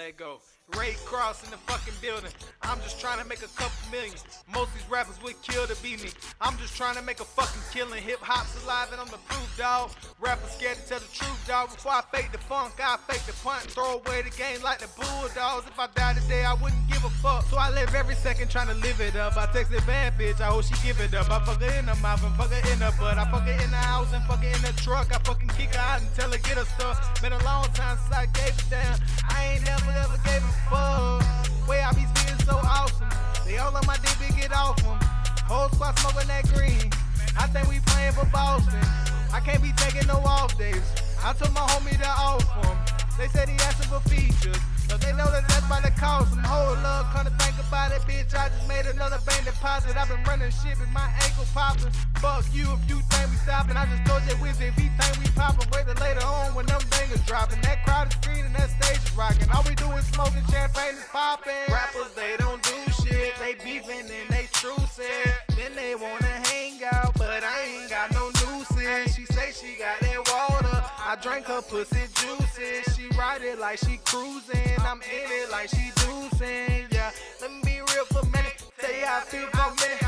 Let go. Ray Cross in the fucking building. I'm just trying to make a couple million. Most of these rappers would kill to be me. I'm just trying to make a fucking killing. Hip hop's alive and I'm the proof, dog. Rappers scared to tell the truth, dog. Before I fake the funk, I fake the punt. Throw away the game like the Bulldogs. If I die today, I wouldn't give a fuck. So I live every second trying to live it up. I text a bad bitch, I hope she give it up. I fuck her in the mouth and fuck her in the butt. I fuck her in the house and fuck her in the truck. I fucking kick her out and tell her get her stuff. Been a long time since I gave it down. I ain't ever gave a fuck. Way I be spitting so awesome. They all on my dick, big get off them. Whole squad smoking that green. I think we playing for Boston. I can't be taking no off days. I told my homie to off him. They said he asking for features, but they know that that's about to cost them. Hold up, come to think about it, bitch. I just made another bank deposit. I've been running shit with my ankle popping. Fuck you if you think we stopping. I just told you Wizzy if he think we popping. Wait till later on when them bangers dropping. That crowd is screaming, that stage is rocking. All we do is smoking, champagne is popping. Rappers, they don't do shit. They beefing and they trucing. Then they wanna hang out, but I ain't got no nooses. She say she got that water. I drank her pussy juicy. She ride it like she cruising. I'm in it like she juicing. Yeah, let me be real for a minute. Tell you how I feel for a minute.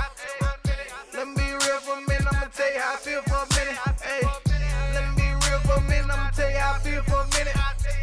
Let me be real for a minute. I'ma tell you how I feel for a minute. Hey, let me be real for a minute. I'ma tell you how I feel for a minute.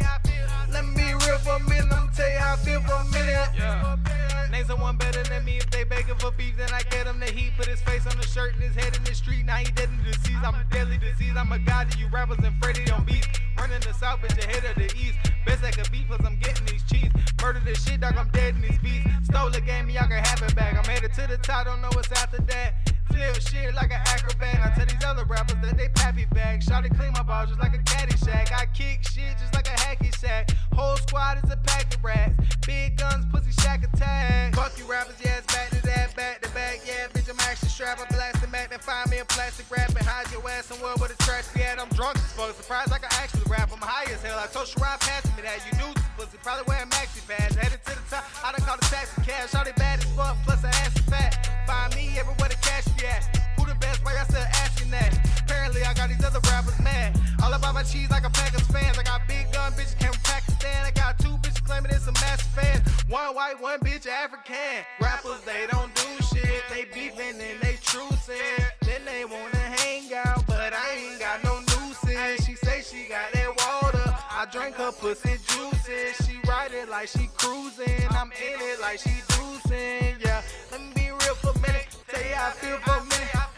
Let me be real for a minute. I'ma tell you how I feel for a minute. Yeah. Name someone better than me. If they begging for beef, then I get him the heat. Put his face on the shirt and his head in the street. Now he dead in the disease. I'm a deadly disease. I'm a god to you rappers and Freddy on beats. Running the south, bitch, ahead of the east. Best I could be, cause I'm getting these cheese. Murder this shit, dog, I'm dead in these beats. Stole the game, y'all can have it back. I'm headed to the top, don't know what's after that. Flip shit like an acrobat. I tell these other rappers that they pappy bag. Shawty clean my balls just like a caddy shack. I kick shit just like a hacky sack. Whole squad is a pack of rats. Big guns, pussy shack attack. Fuck you rappers, yeah, it's back to that, back to back. Yeah, bitch, I'm actually strapped. I blast it back, then find me a plastic wrap and hide your ass somewhere where the trash be at. I'm drunk as fuck, surprised I can actually rap. I'm high as hell. I told Sherrod passing me that. You knew this pussy, probably wearing maxi pads. Headed to the top, I done called a taxi cab. Shawty bad as fuck, plus her ass is fat. Find me everywhere the cash be at. Who the best? Why y'all still asking that? Apparently I got these other rappers mad. All about my cheese like a Packers fans. I got big gun bitches came from Pakistan. I got two bitches claiming it's a massive fans. One white, one bitch African. Rappers, they don't do shit. They beefing and they trucing. Then they wanna hang out, but I ain't got no nooses. She say she got that water. I drank her pussy juicy. She ride it like she cruising. I'm in it like she juicing. Yeah, let me be real for a minute. Tell you how I feel for a minute.